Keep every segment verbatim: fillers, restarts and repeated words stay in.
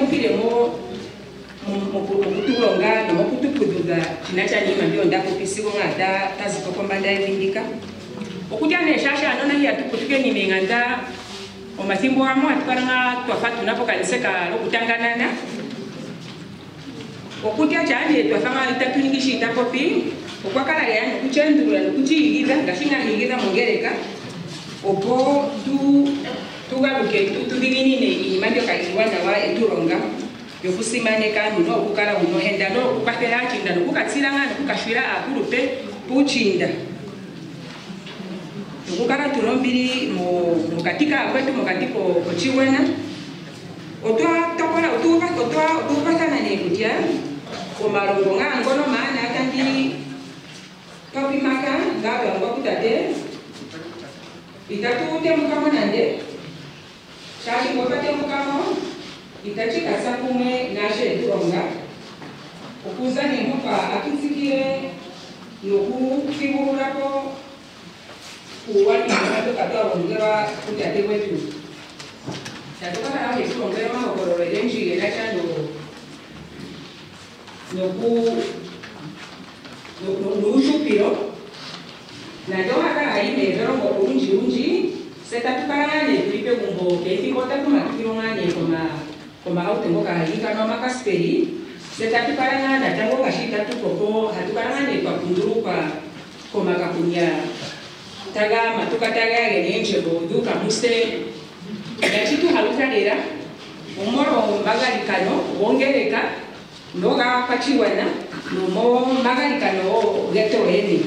mukiremo mukutulonga nomukutukuduga chinachani mambio ndakupisigo ngada tazikokombanda evindika okutya neshasha anona hiya tukutuke nimenganda omathimbo amwe atukaranga twafatu napo kaniseka lokutanganana okutya chanje twafanga itatunikishita kopi okwakala yani kuchendurula nokuchiyigiza ngashinga higiza mongereka opo tu tugaluke tudiginine imandio kayiwana wa etulonga yokusimaneka nuno okukala uno henda no okukafera chinda nokukatsiranga nokukashwira akulupe puchinda okukala tulombiri mu katika kwetu mukatiko kochiwena otwa tokola otuba otwa otupatana nekutya omalongo ngangono maana atandi topimaka ngaba ngokutate itatu mukamo nande shashi ngopate mukamo itachika sakume nashe turonga okuza nemuka akitsikire nokufibulako kuwani katwabongera kutate wetu tatokana aho eturongera mahokororere njire nachano noku nushupiro nadohaka aimezero ngokulunji unji setatukalane tulipe gumbo kefikota kumakirongane koma koma autengoka hikano makasperi setatukalana tango kashita tukoko hatukalane kwa kunduruka koma kakunya taga matuka taga genenje boduka muste yachitu halukalera umoro magalikano wongereka ndoga kachiwana nomo magalikano geto eni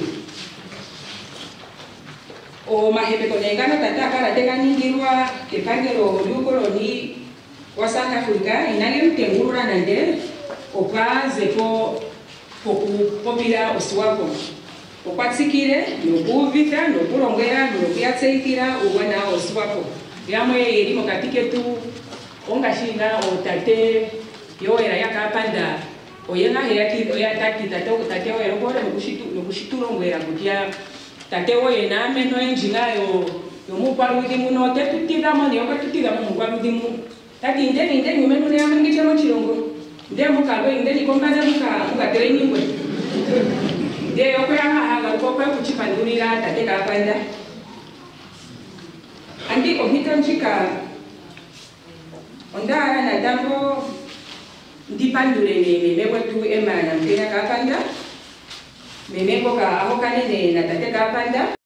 o mahebe konengana tata kala teganingirwa kepangero lyukoloni wa South Africa inali mtengurura nande opaze po pokupopira osiwako okwatsikire nokuvita nokulongera nokuyatseikira uwana osiwako yamwe erimo katiketu ongashinga otate yoera yakapanda oyena heyati oyatati tate tate oyera bora nokushitu nokushitulongera kutya tate oyena ameno enjingayo yomupaludi muno tetutidamo niyoka tutidamo mupaludi mu tati ndeni ndeni umenu ne amangechero chirongo ndemukalo ndeni kombana muka muka trainingwe de okwanga haga kokwe kuchipandulira tate kapanda andi ohitonchika ondara na dambo ndipandule meme wetu emana mpena kapanda meme koka aho kanene na tate kapanda